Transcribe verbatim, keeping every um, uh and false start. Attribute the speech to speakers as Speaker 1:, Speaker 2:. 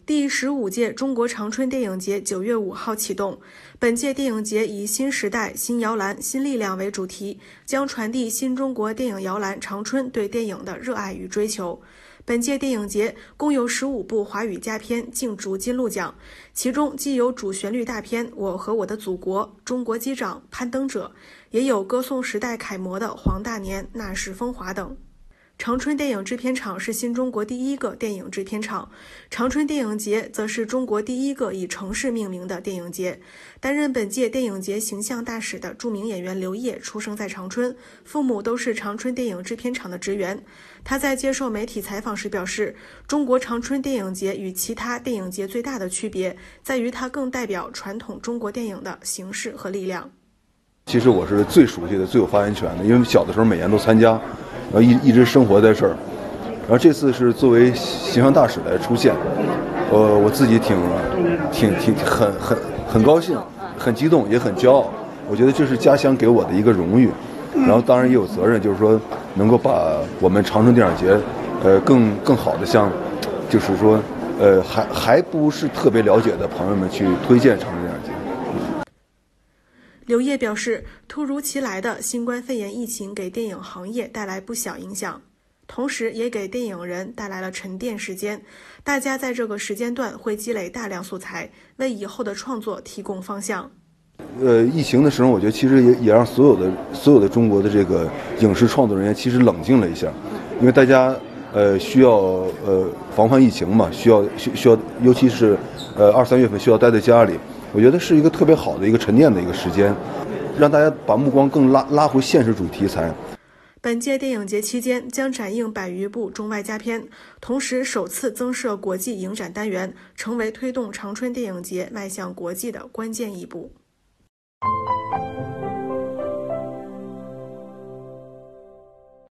Speaker 1: 第十五届中国长春电影节九月五号启动。本届电影节以新时代、新摇篮、新力量为主题，将传递新中国电影摇篮长春对电影的热爱与追求。本届电影节共有十五部华语佳片竞逐金鹿奖，其中既有主旋律大片《我和我的祖国》、《中国机长》、《攀登者》，也有歌颂时代楷模的《黄大年》、《那时风华》等。长春电影制片厂是新中国第一个电影制片厂，长春电影节则是中国第一个以城市命名的电影节。担任本届电影节形象大使的著名演员刘烨出生在长春，父母都是长春电影制片厂的职员。他在接受媒体采访时表示，中国长春电影节与其他电影节最大的区别在于它更代表传统中国电影的形式和力量。
Speaker 2: 其实我是最熟悉的、最有发言权的，因为小的时候每年都参加，然后一一直生活在这儿。然后这次是作为形象大使来出现，呃，我自己挺挺挺很很很高兴、很激动，也很骄傲。我觉得这是家乡给我的一个荣誉，然后当然也有责任，就是说能够把我们长春电影节，呃，更更好的向，就是说，呃，还还不是特别了解的朋友们去推荐长春电影节。
Speaker 1: 刘烨表示，突如其来的新冠肺炎疫情给电影行业带来不小影响，同时也给电影人带来了沉淀时间。大家在这个时间段会积累大量素材，为以后的创作提供方向。
Speaker 2: 呃，疫情的时候，我觉得其实也也让所有的所有的中国的这个影视创作人员其实冷静了一下，因为大家呃需要呃防范疫情嘛，需要需需要，尤其是呃二三月份需要待在家里。我觉得是一个特别好的一个沉淀的一个时间，让大家把目光更拉拉回现实主题材。
Speaker 1: 本届电影节期间将展映百余部中外佳片，同时首次增设国际影展单元，成为推动长春电影节迈向国际的关键一步。